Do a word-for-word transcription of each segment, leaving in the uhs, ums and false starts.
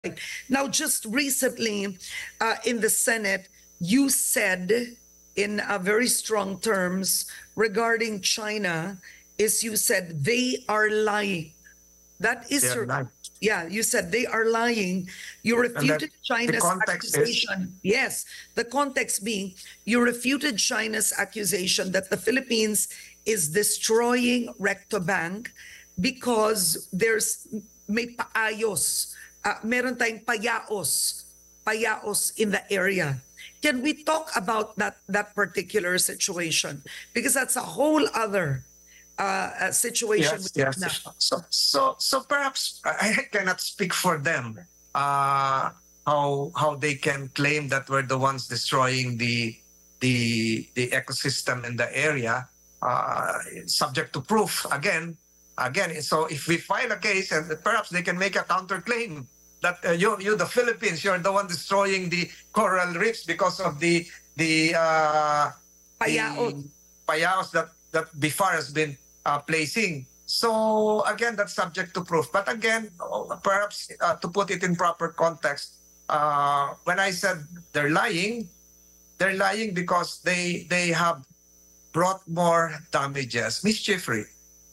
Now, just recently uh, in the Senate, you said in uh, very strong terms regarding China, is you said they are lying. That is They are your, lying. yeah, you said they are lying. You And that refuted the China's context is accusation. Yes, the context being you refuted China's accusation that the Philippines is destroying Rectobank because there's may paayos, uh, meron tayong payaos, payaos in the area. Can we talk about that that particular situation? Because that's a whole other uh, uh, situation. yes, yes. Now. So, so, so perhaps I I cannot speak for them. Uh, how how they can claim that we're the ones destroying the the the ecosystem in the area, uh, subject to proof. Again, again. So if we file a case, and perhaps they can make a counterclaim that uh, you you the Philippines, you're the one destroying the coral reefs because of the the uh, Payaos. the payaos that that B I F A R has been uh, placing. So again, that's subject to proof. But again, oh, perhaps uh, to put it in proper context, uh, when I said they're lying, they're lying because they they have brought more damages. Mischiefry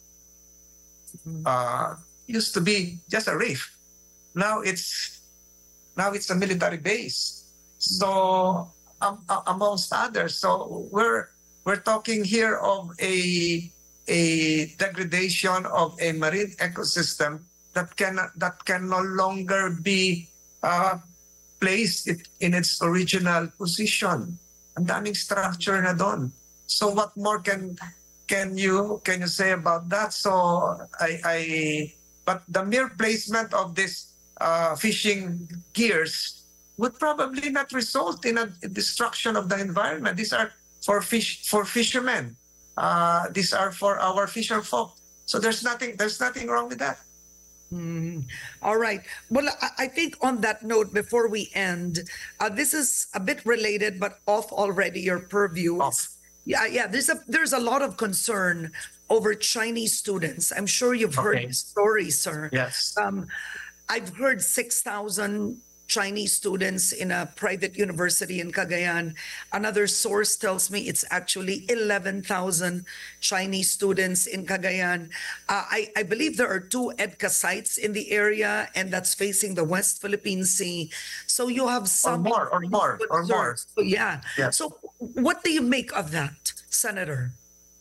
uh, used to be just a reef. Now it's now it's a military base. So um, uh, amongst others, so we're we're talking here of a a degradation of a marine ecosystem that can that can no longer be uh, placed it in its original position. Ang daming structure na doon. So what more can can you can you say about that? So I I but the mere placement of this uh, fishing gears would probably not result in a destruction of the environment. These are for fish for fishermen. Uh, these are for our fisher folk. So there's nothing there's nothing wrong with that. Mm. All right. Well, I, I think on that note, before we end, uh, this is a bit related, but off already your purview. Off. Yeah, yeah. There's a there's a lot of concern over Chinese students. I'm sure you've heard Okay. the story, sir. Yes. Um, I've heard six thousand Chinese students in a private university in Cagayan. Another source tells me it's actually eleven thousand Chinese students in Cagayan. Uh, I, I believe there are two EDCA sites in the area, and that's facing the West Philippine Sea. So you have Or some more, or more, or more. concerns. So, yeah. Yes. So what do you make of that, Senator?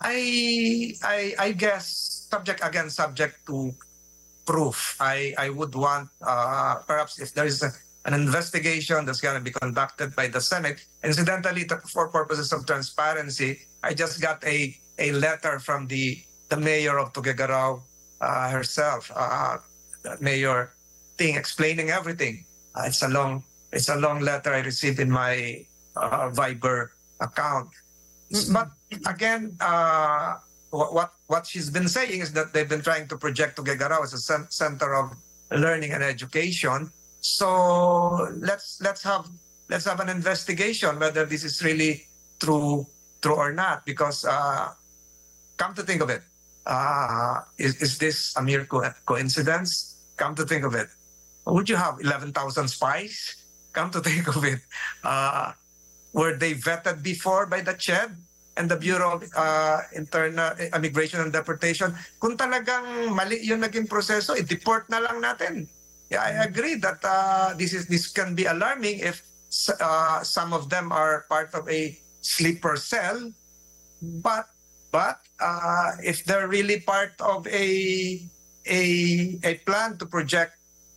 I I I guess subject again subject to proof. I I would want uh, perhaps if there is a, an investigation that's going to be conducted by the Senate. Incidentally, to- for purposes of transparency, I just got a a letter from the the mayor of Tuguegarao uh, herself, uh, Mayor Ting, explaining everything. Uh, it's a long it's a long letter I received in my uh, Viber account. Mm-mm. But again, uh, what, what what she's been saying is that they've been trying to project Tuguegarao as a cen- center of learning and education. So let's let's have let's have an investigation whether this is really true true or not. Because uh, come to think of it, uh, is is this a mere co- coincidence? Come to think of it, would you have eleven thousand spies? Come to think of it, uh, were they vetted before by the C H E D and the Bureau of uh, Internal Immigration and Deportation? Kung talagang mali yung naging proseso, i-deport na lang natin. Yeah, I agree that uh, this is this can be alarming if uh, some of them are part of a sleeper cell, but but uh, if they're really part of a a a plan to project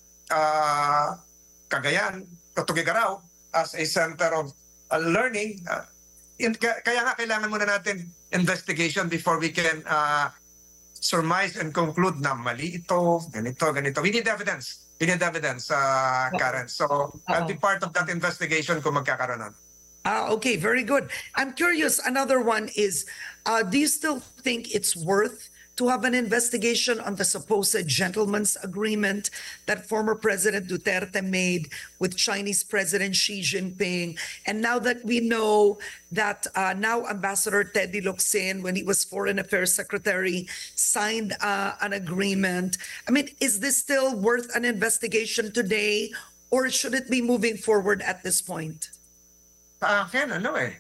uh, Cagayan, Tuguegarao as a center of uh, learning, uh, in, kaya nga kailangan muna natin investigation before we can uh, surmise and conclude na mali ito, ganito, ganito. We need evidence. We need evidence, uh, Karen. So I'll be part of that investigation kung magkakaroon nun. Ah, okay, very good. I'm curious. Another one is, uh, do you still think it's worth to have an investigation on the supposed gentleman's agreement that former President Duterte made with Chinese President Xi Jinping? And now that we know that uh, now Ambassador Teddy Locsin, when he was Foreign Affairs Secretary, signed uh, an agreement. I mean, is this still worth an investigation today? or should it be moving forward at this point? Sa akin, ano eh,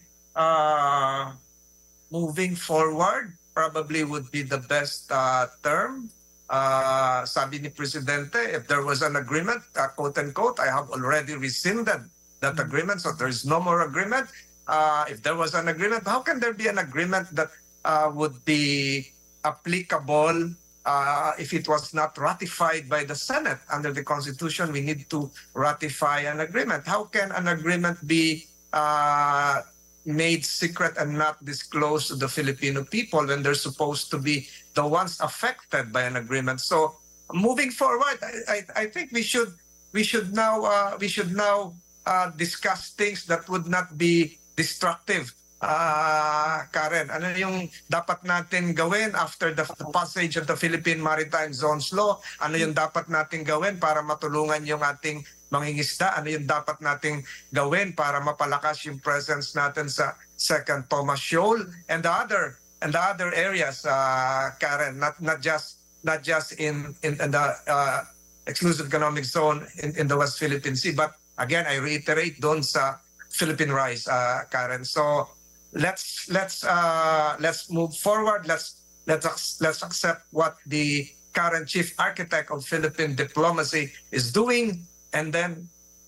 uh, moving forward probably would be the best uh, term. Uh, sabi ni Presidente, if there was an agreement, uh, quote unquote, I have already rescinded that Mm-hmm. agreement, so there is no more agreement. Uh, if there was an agreement, how can there be an agreement that uh, would be applicable uh, if it was not ratified by the Senate? Under the Constitution, we need to ratify an agreement. How can an agreement be uh, made secret and not disclosed to the Filipino people when they're supposed to be the ones affected by an agreement? So moving forward, I, I, I think we should we should now uh, we should now uh, discuss things that would not be destructive. Uh, Karen, ano yung dapat natin gawin after the, the passage of the Philippine Maritime Zones Law? Ano yung dapat natin gawin para matulungan yung ating mangingisda? Ano yung dapat nating gawin para mapalakas yung presence natin sa Second Thomas Shoal and the other and the other areas, uh, Karen, not not just not just in in, in the uh, exclusive economic zone in, in the West Philippine Sea, but again, I reiterate, doon sa Philippine Rise, uh, Karen. So let's let's uh, let's move forward. Let's let's let's accept what the current chief architect of Philippine diplomacy is doing, and then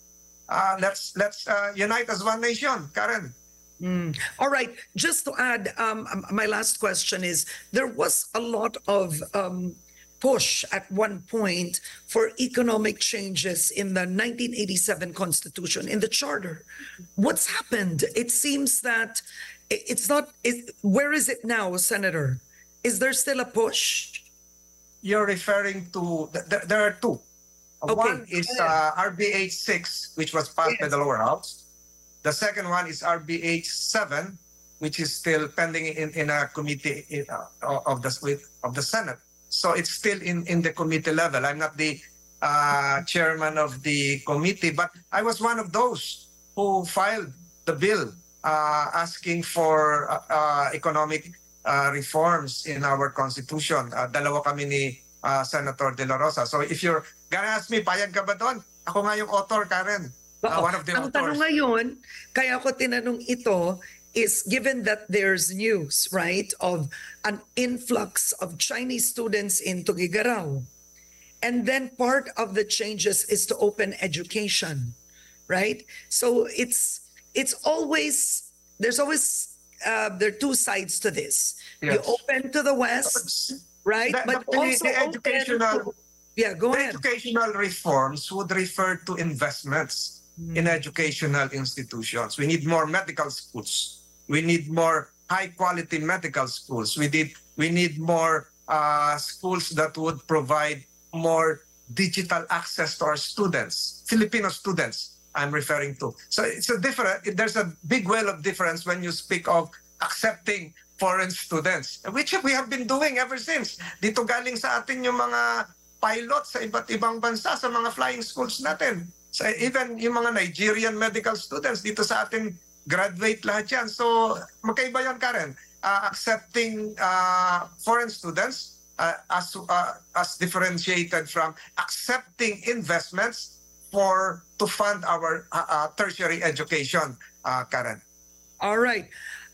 uh, let's let's uh, unite as one nation, Karen. Mm. All right. Just to add, um, um, my last question is: there was a lot of um, push at one point for economic changes in the nineteen eighty-seven Constitution, in the Charter. What's happened? It seems that it's not. It, where is it now, Senator? Is there still a push? You're referring to, th- there are two. Okay, One is go ahead. uh, R B H six, which was passed by Yes. the lower house. The second one is R B H seven, which is still pending in, in a committee in, uh, of the with, of the Senate. So it's still in, in the committee level. I'm not the uh, chairman of the committee, but I was one of those who filed the bill uh, asking for uh, uh, economic uh, reforms in our constitution. Uh, dalawa kami ni uh, Senator De La Rosa. So if you're gonna ask me, payag ka ba doon? Ako nga yung author, Karen. Uh, Oo. one of the Ang authors. tanong ngayon, kaya ko tinanong ito, is given that there's news, right, of an influx of Chinese students in Tuguegarao, and then part of the changes is to open education, right? So it's it's always, there's always, uh, there are two sides to this. You Yes. open to the West, right? The- But the- also the open educational- to, yeah, go The ahead. educational reforms would refer to investments in educational institutions. We need more medical schools. We need more high-quality medical schools. We need we need more uh, schools that would provide more digital access to our students, Filipino students. I'm referring to. So it's a different. There's a big well of difference when you speak of accepting foreign students, which we have been doing ever since. Dito galing sa atin yung mga pilots sa iba't ibang bansa sa mga flying schools natin. So even yung mga Nigerian medical students dito sa atin, graduate lahat yan. So magkaiba yan, Karen. Uh, accepting uh, foreign students uh, as uh, as differentiated from accepting investments for to fund our uh, uh, tertiary education, uh, Karen. All right.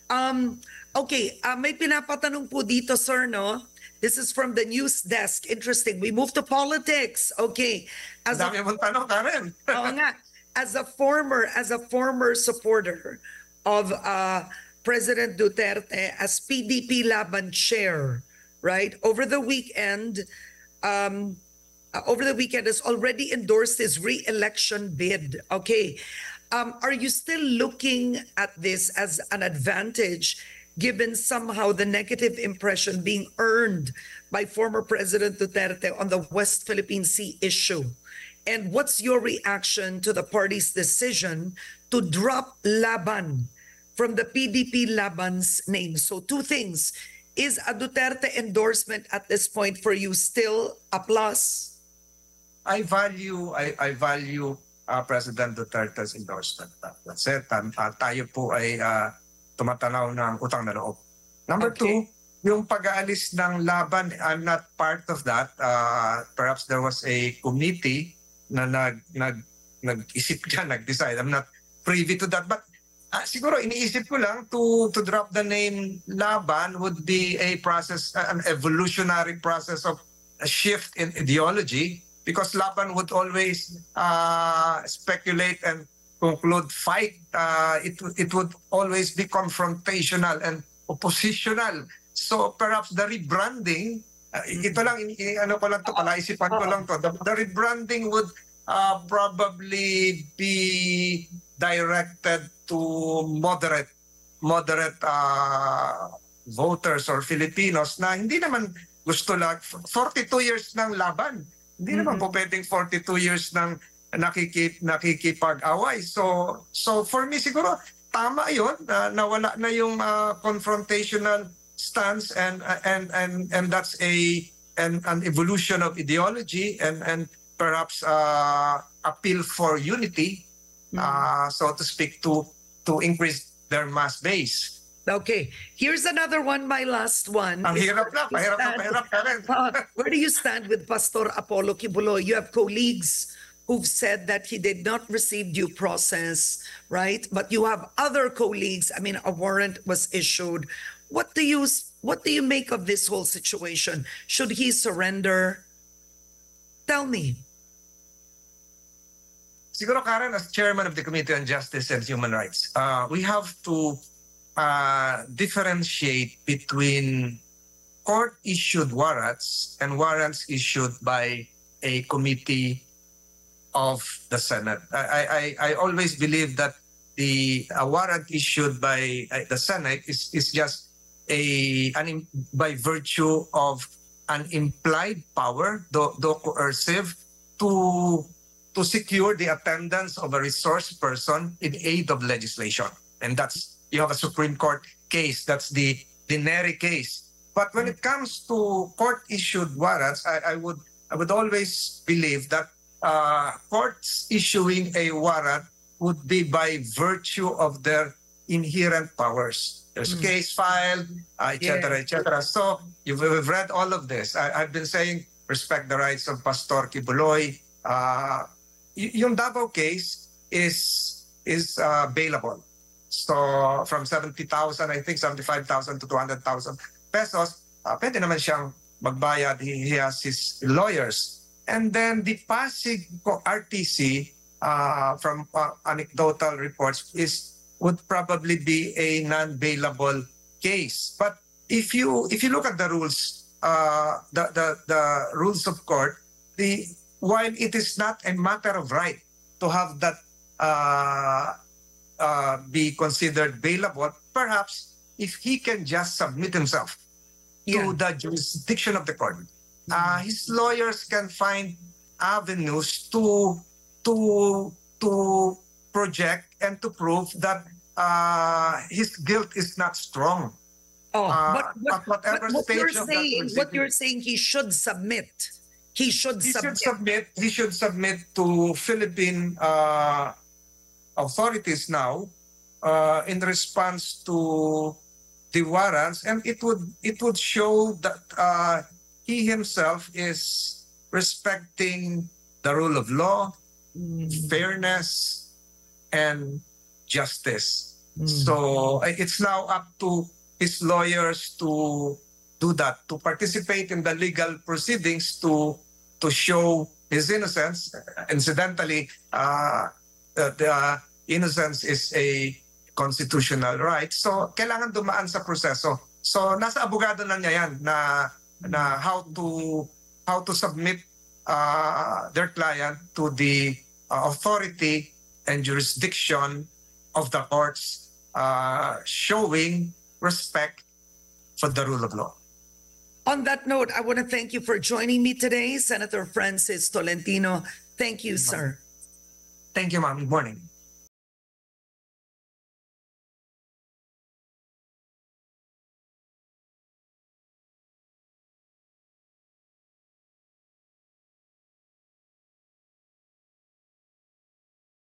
Um, okay, uh, may pinapatanong po dito, sir, no? This is from the news desk. Interesting. We move to politics. Okay. As a, Dami mong tanong, Karen. oo nga. As a former, as a former supporter of uh, President Duterte as P D P Laban chair, right? Over the weekend, um, uh, over the weekend has already endorsed his re-election bid. Okay. Um, are you still looking at this as an advantage given somehow the negative impression being earned by former President Duterte on the West Philippine Sea issue? And what's your reaction to the party's decision to drop Laban from the P D P Laban's name? So two things. Is a Duterte endorsement at this point for you still a plus? I value I, I value uh, President Duterte's endorsement. That's it. Um, uh, tayo po ay uh, tumatanaw ng utang na loob. Number Okay. two, yung pag-aalis ng Laban, I'm not part of that. Uh, perhaps there was a committee na nag, nag nag-isip dyan, nag-decide. I'm not privy to that. But uh, siguro iniisip ko lang to to drop the name Laban would be a process, uh, an evolutionary process of a shift in ideology, because Laban would always uh, speculate and conclude fight. Uh, it it would always be confrontational and oppositional. So perhaps the rebranding, uh, ito lang, in, ano ko lang to, palaisipan ko lang to, the, the rebranding would uh, probably be directed to moderate, moderate uh, voters or Filipinos na hindi naman gusto lang, forty-two years ng laban. Hindi mm-hmm. naman po pwedeng forty-two years ng nakikip, nakikipag-away. So, so for me siguro, tama yun, uh, nawala na yung uh, confrontational stance, and and and and that's a an, an evolution of ideology, and and perhaps uh, appeal for unity, mm-hmm. uh, so to speak, to to increase their mass base. Okay, here's another one, my last one. Ang hirap na, pahirap na, pahirap ka rin. Uh, where do you stand with Pastor Apollo Kibuloy? You have colleagues who've said that he did not receive due process, right? But you have other colleagues, I mean, a warrant was issued. What do you what do you make of this whole situation? Should he surrender? Tell me. Siguro, Karen, as chairman of the Committee on Justice and Human Rights, uh, we have to uh, differentiate between court-issued warrants and warrants issued by a committee of the Senate. I, I, I always believe that the a warrant issued by uh, the Senate is, is just a an, by virtue of an implied power, though, though coercive, to to secure the attendance of a resource person in aid of legislation. And that's, you have a Supreme Court case, that's the, the Neri case. But when it comes to court-issued warrants, I, I would I would always believe that uh, courts issuing a warrant would be by virtue of their inherent powers. There's mm. case filed, uh, et cetera, yeah. et cetera. So you've, you've read all of this. I, I've been saying respect the rights of Pastor Kibuloy. Uh, yung Davao case is is uh, bailable. So from seventy thousand, I think seventy-five thousand to two hundred thousand pesos, uh, pwede naman siyang magbayad. He, he has his lawyers. And then the Pasig R T C, uh, from uh, anecdotal reports, is would probably be a non-bailable case. But if you if you look at the rules, uh, the, the the rules of court, the while it is not a matter of right to have that uh, uh, be considered bailable, perhaps if he can just submit himself yeah. to the jurisdiction of the court, mm-hmm. uh, his lawyers can find avenues to to to project and to prove that uh, his guilt is not strong. Oh, uh, but, but, at whatever but what stage you're of saying, that what you're saying, he should submit. He should he submit. should submit. He should submit to Philippine uh, authorities now uh, in response to the warrants, and it would it would show that uh, he himself is respecting the rule of law, mm. fairness, and justice. Mm. So it's now up to his lawyers to do that, to participate in the legal proceedings to to show his innocence. Incidentally, uh, the, the innocence is a constitutional right. So kailangan dumaan sa proseso. So nasa abogado na niya yan na na how to how to submit uh, their client to the uh, authority and jurisdiction of the courts, uh, showing respect for the rule of law. On that note, I want to thank you for joining me today, Senator Francis Tolentino. Thank you, sir. Thank you, ma'am. Good morning.